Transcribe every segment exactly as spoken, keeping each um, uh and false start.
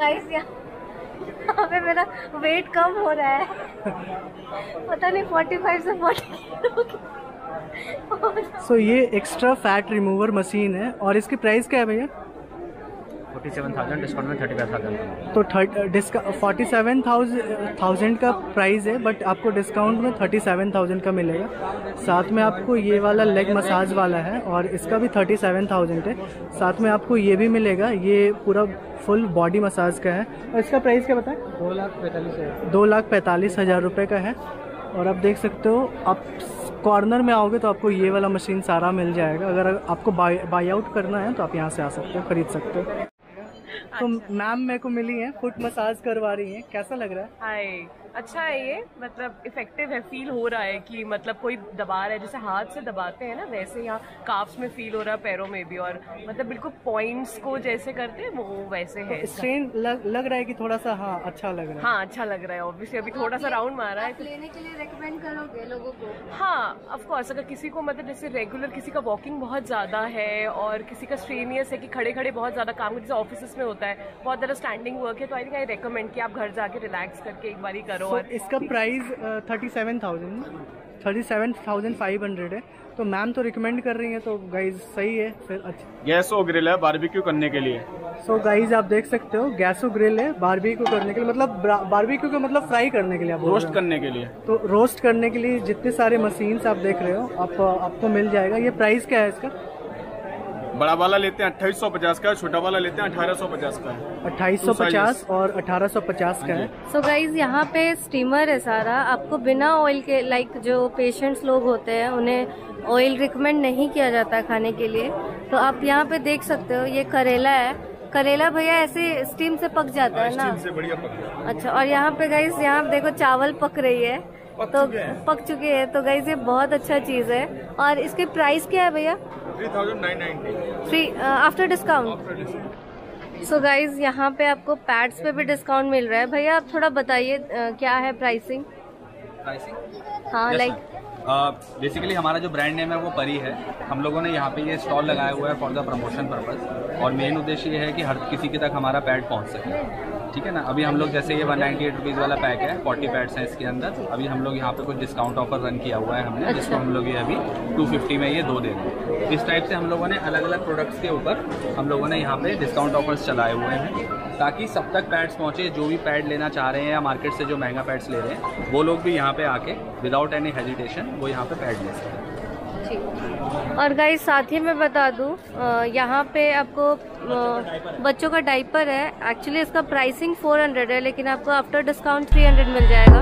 Guys यहाँ पे मेरा वेट कम हो रहा है, पता नहीं पैंतालीस से चालीस। सो so, ये एक्स्ट्रा फैट रिमूवर मशीन है और इसकी प्राइस क्या है भैया? सैंतालीस हज़ार डिस्काउंट में पैंतीस हज़ार। तो थर्ट डिस्का फोर्टी सेवन थाउजेंड का प्राइस है, बट आपको डिस्काउंट में थर्टी सेवन थाउजेंड का मिलेगा। साथ में आपको ये वाला लेग मसाज वाला है और इसका भी थर्टी सेवन थाउजेंड है। साथ में आपको ये भी मिलेगा, ये पूरा फुल बॉडी मसाज का है और इसका प्राइस क्या बताएं? दो लाख पैंतालीस हज़ार दो लाख पैंतालीस हज़ार रुपये का है। और आप देख सकते हो, आप कॉर्नर में आओगे तो आपको ये वाला मशीन सारा मिल जाएगा। अगर आपको बाई बाई आउट करना है तो आप यहाँ से आ सकते हो, खरीद सकते हो। तो मैम मेरे को मिली है, फुट मसाज करवा रही हैं, कैसा लग रहा है? हाय, अच्छा है ये, मतलब इफेक्टिव है, फील हो रहा है कि मतलब कोई दबा रहा है, जैसे हाथ से दबाते हैं ना वैसे यहाँ काफ्स में फील हो रहा है, पैरों में भी, और मतलब बिल्कुल पॉइंट्स को जैसे करते हैं वो वैसे है। तो स्ट्रेन लग, लग रहा है कि थोड़ा सा, हाँ अच्छा लग रहा है। हाँ अच्छा लग रहा है, ऑब्वियसली अभी थोड़ा सा राउंड मारा है। लेने के लिए रेकमेंड करोगे लोगों को? हाँ ऑफ कोर्स, अगर किसी को मतलब जैसे रेगुलर किसी का वॉकिंग बहुत ज्यादा है और किसी का स्ट्रेनियस है कि खड़े खड़े बहुत ज्यादा काम, जैसे ऑफिस में होता है बहुत ज्यादा स्टैंडिंग वर्क है, तो आई थिंक आई रेकमेंड कि आप घर जाके रिलैक्स करके एक बारी करो। so, और इसका price thirty seven thousand thirty seven thousand five hundred है। तो मैम तो रिकमेंड कर रही है, तो गाइज सही है फिर। अच्छा, गैसो ग्रिल है बारबेक्यू करने के लिए। सो so, गाइज आप देख सकते हो, गैसो ग्रिल है बारबेक्यू करने के लिए, मतलब बारबेक्यू का मतलब फ्राई करने के लिए, आप रोस्ट करने के लिए। तो रोस्ट करने के लिए जितने सारे मशीन्स आप देख रहे हो, आप आपको मिल जाएगा। ये प्राइस क्या है इसका? बड़ा वाला लेते हैं अट्ठाईस सौ पचास का, छोटा वाला लेते हैं अठारह सौ पचास का है। अट्ठाईस सौ पचास और अठारह सौ पचास का है। सो गाइज यहाँ पे स्टीमर है सारा, आपको बिना ऑयल के, लाइक जो पेशेंट्स लोग होते हैं उन्हें ऑयल रिकमेंड नहीं किया जाता खाने के लिए, तो आप यहाँ पे देख सकते हो ये करेला है। करेला भैया ऐसे स्टीम से पक जाता है ना? स्टीम से बढ़िया पक जाता है। अच्छा, और यहाँ पे गाइज यहाँ देखो चावल पक रही है, तो पक चुके हैं। तो गाइज ये बहुत अच्छा चीज है। और इसकी प्राइस क्या है भैया? Three thousand nine ninety free after discount. So guys यहाँ पे आपको पैड्स पे भी डिस्काउंट मिल रहा है। भैया आप थोड़ा बताइए क्या है प्राइसिंग? प्राइसिंग हाँ लाइक बेसिकली हमारा जो ब्रांड नेम है वो परी है। हम लोगों ने यहाँ पे ये स्टॉल लगाया हुआ है फॉर द प्रमोशन पर्पस, और मेन उद्देश्य ये है कि हर किसी के तक हमारा पैड पहुँच सके। ठीक है ना, अभी हम लोग जैसे ये वन नाइन्टी एट रुपीज़ वाला पैक है, फोर्टी पैड्स हैं इसके अंदर। अभी हम लोग यहाँ पे कुछ डिस्काउंट ऑफर रन किया हुआ है हमने, जिसको हम लोग ये अभी टू फिफ्टी में ये दो दे रहे हैं। इस टाइप से हम लोगों ने अलग अलग प्रोडक्ट्स के ऊपर हम लोगों ने यहाँ पे डिस्काउंट ऑफर्स चलाए हुए हैं, ताकि सब तक पैड्स पहुँचे। जो भी पैड लेना चाह रहे हैं या मार्केट से जो महंगा पैड्स ले रहे हैं, वो लोग भी यहाँ पे आके विदाउट एनी हेजिटेशन वो यहाँ पे पैड ले सकते हैं। और गाइस साथ ही मैं बता दूं, यहाँ पे आपको बच्चों का डाइपर है। एक्चुअली इसका प्राइसिंग फोर हंड्रेड है, लेकिन आपको आफ्टर डिस्काउंट थ्री हंड्रेड मिल जाएगा।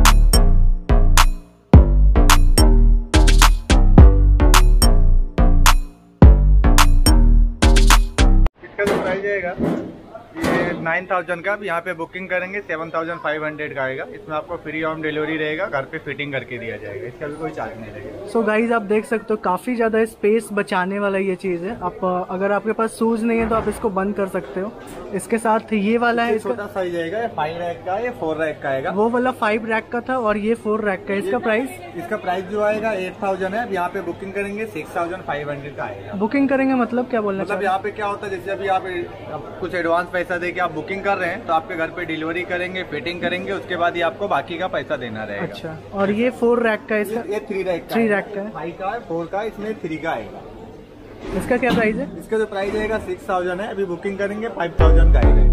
इसका जो प्राइस आएगा ये नाइन थाउजेंड का, अब यहाँ पे बुकिंग करेंगे सेवन थाउजेंड फाइव हंड्रेड का आएगा। इसमें आपको फ्री होम डिलीवरी रहेगा, घर पे फिटिंग करके दिया जाएगा, इसका भी कोई चार्ज नहीं रहेगा। सो गाइज आप देख सकते हो, काफ़ी ज़्यादा स्पेस बचाने वाला ये चीज़ है। आप अगर आपके पास शूज नहीं है तो आप इसको बंद कर सकते हो। इसके साथ ये वाला है, इसका छोटा साइज आएगा, ये फाइव रैक का, ये फोर रैक का आएगा। वो वाला फाइव रैक का था और ये फोर रैक का। इसका प्राइस इसका प्राइस जो आएगा एट थाउजेंड है। अब यहाँ पे बुकिंग करेंगे सिक्स थाउजेंड फाइव हंड्रेड का आएगा। बुकिंग करेंगे मतलब क्या बोलना? मतलब यहाँ पे क्या होता है, जैसे अभी आप कुछ एडवांस पैसा दे के आप बुकिंग कर रहे हैं, तो आपके घर पे डिलीवरी करेंगे, फिटिंग करेंगे, उसके बाद ही आपको बाकी का पैसा देना रहेगा। अच्छा, और ये फोर रैक का, इसका ये थ्री रैक थ्री रैक का है, फाइव का है, फोर का, इसमें थ्री का आएगा। इसका क्या प्राइस है? इसका जो प्राइस आएगा सिक्स थाउजेंड है। अभी बुकिंग करेंगे फाइव थाउजेंड का आएगा।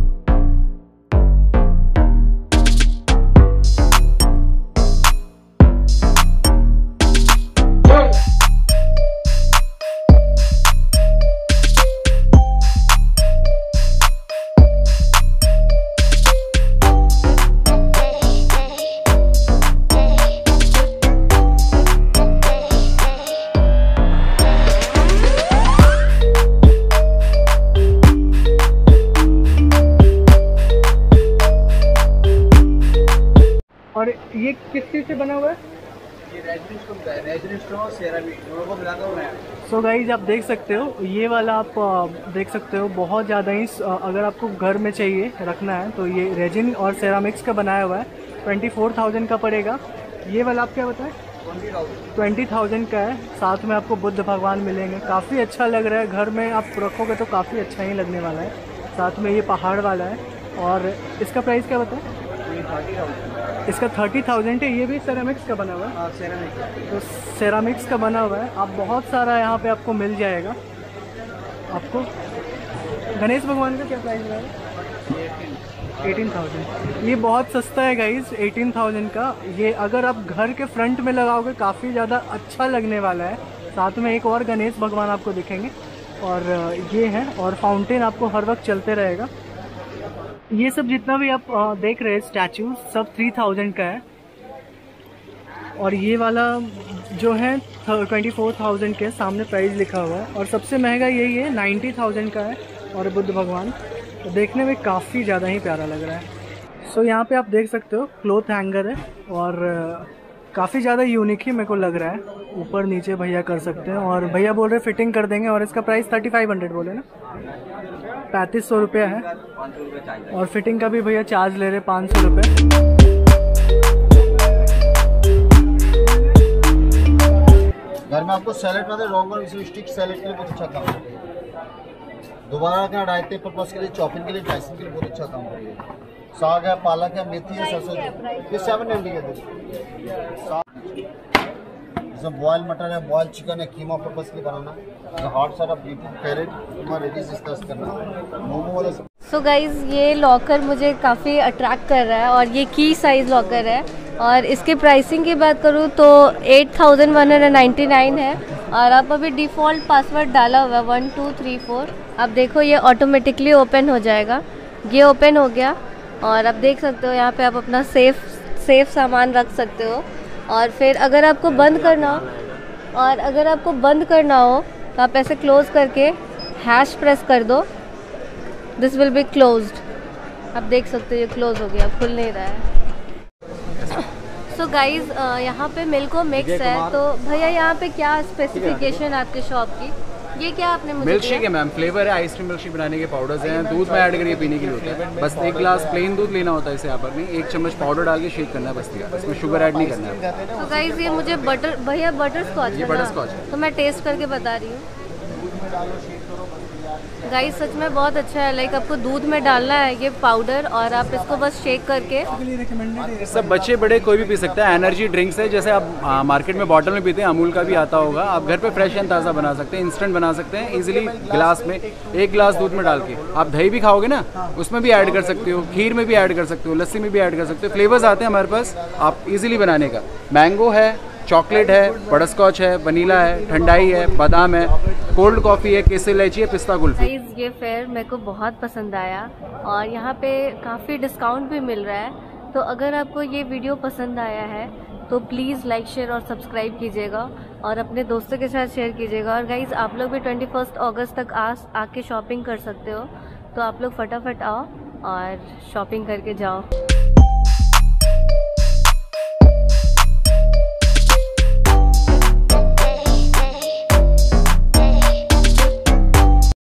और ये किस चीज से बना हुआ है? ये रेजिन स्टोन का है, रेजिन स्टोन और सेरामिक दोनों को मिलाकर बनाया है। सो गाइज आप देख सकते हो, ये वाला आप देख सकते हो, बहुत ज़्यादा ही अगर आपको घर में चाहिए रखना है तो ये रेजिन और सेरामिक्स का बनाया हुआ है। ट्वेंटी फोर थाउजेंड का पड़ेगा। ये वाला आप क्या बताएं? ट्वेंटी थाउजेंड का है। साथ में आपको बुद्ध भगवान मिलेंगे, काफ़ी अच्छा लग रहा है। घर में आप रखोगे तो काफ़ी अच्छा ही लगने वाला है। साथ में ये पहाड़ वाला है, और इसका प्राइस क्या बताएं? इसका थर्टी थाउजेंड है। ये भी सेरामिक्स का बना हुआ है। तो सेरामिक्स का बना हुआ है। आप बहुत सारा यहाँ पे आपको मिल जाएगा। आपको गणेश भगवान का क्या प्राइस है? Eighteen thousand. ये बहुत सस्ता है गाइज, एटीन थाउजेंड का। ये अगर आप घर के फ्रंट में लगाओगे काफ़ी ज़्यादा अच्छा लगने वाला है। साथ में एक और गणेश भगवान आपको दिखेंगे और ये है, और फाउंटेन आपको हर वक्त चलते रहेगा। ये सब जितना भी आप देख रहे हैं स्टैचू सब थ्री थाउजेंड का है। और ये वाला जो है ट्वेंटी फोर थाउजेंड के सामने प्राइस लिखा हुआ है। और सबसे महंगा यही है, नाइन्टी थाउजेंड का है। और बुद्ध भगवान तो देखने में काफ़ी ज़्यादा ही प्यारा लग रहा है। सो so, यहाँ पे आप देख सकते हो क्लोथ हैंगर है और काफ़ी ज़्यादा यूनिक ही मेरे को लग रहा है। ऊपर नीचे भैया कर सकते हैं और भैया बोल रहे फिटिंग कर देंगे। और इसका प्राइस थर्टी फाइव हंड्रेड बोले ना, पैंतीस सौ रुपया है। और फिटिंग का भी भैया चार्ज ले रहे पाँच सौ रुपये। घर में आपको सैलेड में रोंगन स्टिक सैलेड के लिए बहुत अच्छा काम है। दोबारा क्या रायते पर्पस के लिए, चॉपिंग के लिए, ड्राइसिंग के लिए बहुत अच्छा काम है। साग है, पालक है, मेथी है, सरसों ये सेवन हंड्रेड के इसमें बॉयल मटर है, बॉयल चिकन है, कीमा पर्पस के लिए बनाना। Hot side of beetroot carrot तुम्हारा रेडी डिस्कस करना मोमो वाला। सो गाइज ये लॉकर मुझे काफ़ी अट्रैक्ट कर रहा है और ये की साइज़ लॉकर है। और इसके प्राइसिंग की बात करूँ तो eight thousand one hundred ninety nine है। और आप अभी डिफ़ॉल्ट पासवर्ड डाला हुआ है वन टू थ्री फोर। आप देखो ये ऑटोमेटिकली ओपन हो जाएगा। ये ओपन हो गया और आप देख सकते हो यहाँ पे आप अपना सेफ सेफ सामान रख सकते हो। और फिर अगर आपको बंद करना हो और अगर आपको बंद करना हो तो आप ऐसे क्लोज़ करके हैश प्रेस कर दो, दिस विल बी क्लोज्ड। आप देख सकते हो ये क्लोज़ हो गया, खुल नहीं रहा है। सो गाइज यहाँ पे मिल्को मिक्स है। तो भैया यहाँ पे क्या स्पेसिफिकेशन आपके शॉप की? ये क्या आपने मुझे मिल्क शेक है मैम, फ्लेवर है आइसक्रीम मिल्क शेक बनाने के पाउडर्स हैं, दूध में ऐड करके पीने के लिए होता है। बस एक गिलास प्लेन दूध लेना होता है इसे यहाँ पर नहीं, एक चम्मच पाउडर डाल के शेक करना है बस, इसमें शुगर ऐड नहीं करना है। तो गाइज ये मुझे बटर भैया बटर स्कॉच ये बटर स्कॉच है। तो मैं टेस्ट करके बता रही हूँ गाइस, सच में बहुत अच्छा है। लाइक आपको दूध में डालना है ये पाउडर और आप इसको बस शेक करके। सब बच्चे बड़े कोई भी पी सकता है। एनर्जी ड्रिंक्स है, जैसे आप आ, मार्केट में बॉटल में पीते हैं, अमूल का भी आता होगा। आप घर पे फ्रेश एंड ताज़ा बना सकते हैं, इंस्टेंट बना सकते हैं इजीली। गिलास में एक गिलास दूध में डाल के आप दही भी खाओगे ना, उसमें भी ऐड कर सकते हो, खीर में भी ऐड कर सकते हो, लस्सी में भी ऐड कर सकते हो। फ्लेवर्स आते हैं हमारे पास आप इजीली बनाने का। मैंगो है, चॉकलेट है, बटरस्कॉच है, वनीला है, ठंडाई है, बादाम है, कोल्ड कॉफ़ी है, केसर इलायची है, पिस्ता कुल्फी। ये फेयर मेरे को बहुत पसंद आया और यहाँ पे काफ़ी डिस्काउंट भी मिल रहा है। तो अगर आपको ये वीडियो पसंद आया है तो प्लीज़ लाइक शेयर और सब्सक्राइब कीजिएगा और अपने दोस्तों के साथ शेयर कीजिएगा। और गाइज़ आप लोग भी ट्वेंटी फर्स्ट अगस्त तक आ आके शॉपिंग कर सकते हो, तो आप लोग फटाफट आओ और शॉपिंग करके जाओ।